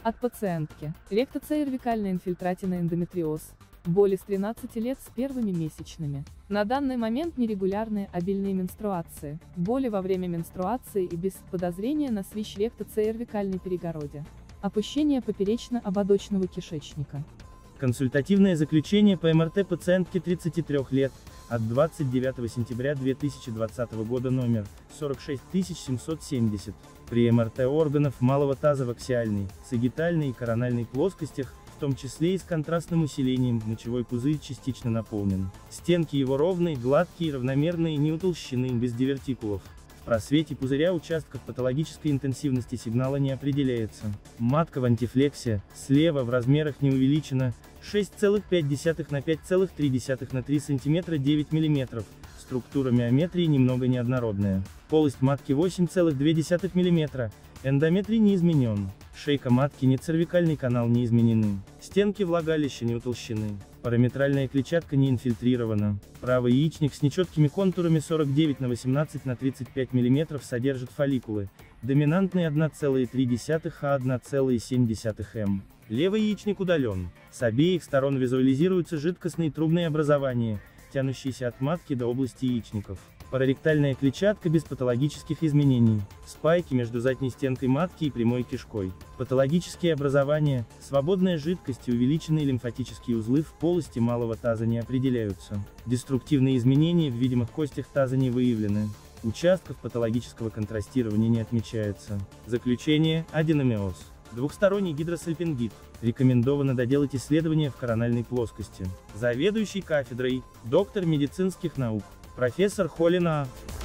От пациентки. Ректоцервикальная инфильтративная эндометриоз. Боли с 13 лет с первыми месячными. На данный момент нерегулярные обильные менструации, боли во время менструации и без подозрения на СВИЧ ректоцервикальной перегороди. Опущение поперечно-ободочного кишечника. Консультативное заключение по МРТ пациентки 33 лет, от 29 сентября 2020 года номер 46770. При МРТ органов малого таза в аксиальной, сагитальной и корональной плоскостях, в том числе и с контрастным усилением, мочевой пузырь частично наполнен. Стенки его ровные, гладкие, равномерные, не утолщены, без дивертикулов. В просвете пузыря участков патологической интенсивности сигнала не определяется. Матка в антифлексе, слева в размерах не увеличена, 6,5 на 5,3 на 3 см 9 мм, структура миометрии немного неоднородная. Полость матки 8,2 мм, эндометрий не изменен. Шейка матки не цервикальный канал не изменены. Стенки влагалища не утолщены. Параметральная клетчатка не инфильтрирована. Правый яичник с нечеткими контурами 49 на 18 на 35 мм содержит фолликулы. Доминантный 1,3 а 1,7 м. Левый яичник удален. С обеих сторон визуализируются жидкостные трубные образования, тянущиеся от матки до области яичников. Параректальная клетчатка без патологических изменений. Спайки между задней стенкой матки и прямой кишкой. Патологические образования, свободная жидкость и увеличенные лимфатические узлы в полости малого таза не определяются. Деструктивные изменения в видимых костях таза не выявлены. Участков патологического контрастирования не отмечается. Заключение: аденомиоз. Двухсторонний гидросальпингит. Рекомендовано доделать исследования в корональной плоскости. Заведующий кафедрой, доктор медицинских наук, профессор Холина А.